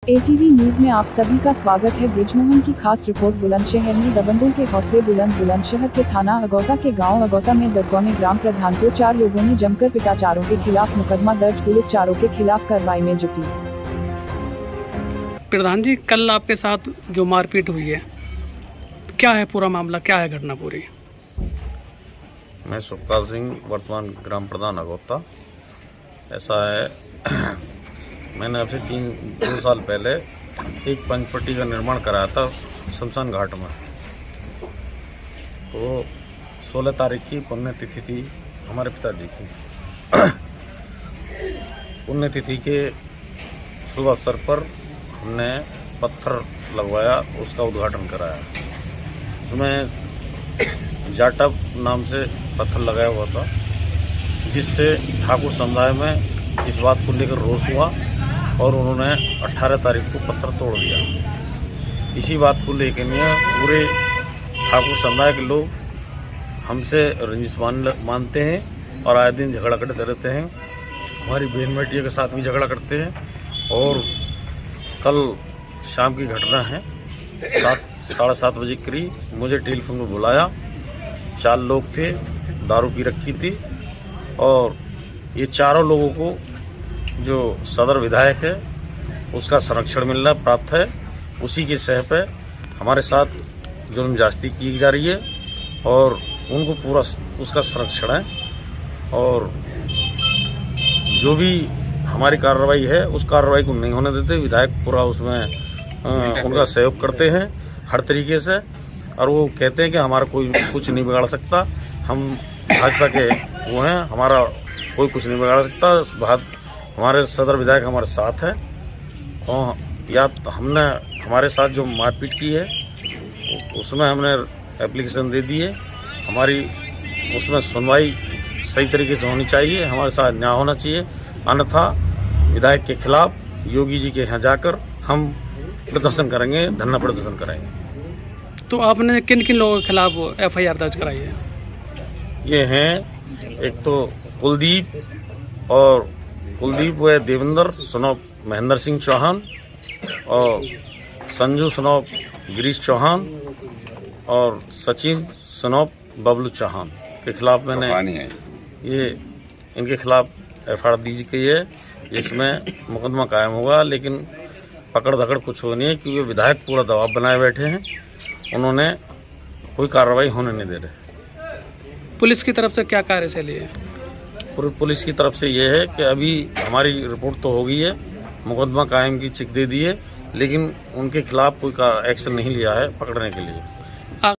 ATV news में आप सभी का स्वागत है। बृजमोहन की खास रिपोर्ट। बुलंदशहर में दबंगों के हौसले बुलंद। बुलंदशहर के थाना अगौता के गांव अगौता में दबगौने ग्राम प्रधान को 4 लोगों ने जमकर पिटा। चारों के खिलाफ मुकदमा दर्ज। पुलिस चारों के खिलाफ कार्रवाई में जुटी। प्रधान जी, कल आपके साथ जो मारपीट हुई है, क्या है पूरा मामला, क्या है घटना पूरी? मैं सुखपाल सिंह, वर्तमान ग्राम प्रधान अगौता। ऐसा है, मैंने अब से 2 साल पहले एक पंचपट्टी का निर्माण कराया था शमशान घाट में। तो 16 तारीख की पुण्यतिथि थी हमारे पिताजी की। पुण्यतिथि के शुभ अवसर पर हमने पत्थर लगवाया, उसका उद्घाटन कराया। उसमें जाटव नाम से पत्थर लगाया हुआ था, जिससे ठाकुर समुदाय में इस बात को लेकर रोष हुआ और उन्होंने 18 तारीख को पत्थर तोड़ दिया। इसी बात को लेकर पूरे ठाकुर समुदाय के लोग हमसे रंजिश मानते हैं और आए दिन झगड़ा करते रहते हैं। हमारी बहन बेटियों के साथ भी झगड़ा करते हैं। और कल शाम की घटना है, 7-7:30 बजे करीब मुझे टेलीफोन पर बुलाया। 4 लोग थे, दारू पी रखी थी, और ये चारों लोगों को जो सदर विधायक है उसका संरक्षण मिलना प्राप्त है। उसी के सह पे हमारे साथ जुल्म ज्यादती की जा रही है और उनको पूरा उसका संरक्षण है। और जो भी हमारी कार्रवाई है उस कार्रवाई को नहीं होने देते। विधायक पूरा उसमें उनका सहयोग करते हैं हर तरीके से, और वो कहते हैं कि हमारा कोई कुछ नहीं बिगाड़ सकता। हम भाजपा के वो हैं, हमारा कोई कुछ नहीं बिगाड़ सकता। हमारे सदर विधायक हमारे साथ है। और या हमने हमारे साथ जो मारपीट की है उसमें हमने एप्लीकेशन दे दी है। हमारी उसमें सुनवाई सही तरीके से होनी चाहिए, हमारे साथ न्याय होना चाहिए। अन्यथा विधायक के खिलाफ योगी जी के यहाँ जाकर हम प्रदर्शन करेंगे, धरना प्रदर्शन करेंगे। तो आपने किन किन लोगों के खिलाफ FIR दर्ज कराई है? ये हैं, एक तो कुलदीप व देवेंद्र सनॉफ महेंद्र सिंह चौहान, और संजू सनॉफ गिरीश चौहान, और सचिन सनॉफ बबलू चौहान के खिलाफ मैंने इनके खिलाफ FIR दी गई है, जिसमें मुकदमा कायम होगा। लेकिन पकड़ धकड़ कुछ हो नहीं है, क्योंकि विधायक पूरा दबाव बनाए बैठे हैं। उन्होंने कोई कार्रवाई होने नहीं दे रहे। पुलिस की तरफ से क्या कार्यशैली है? पुलिस की तरफ से ये है कि अभी हमारी रिपोर्ट तो हो गई है, मुकदमा कायम की चिक दे दी है, लेकिन उनके खिलाफ कोई एक्शन नहीं लिया है पकड़ने के लिए।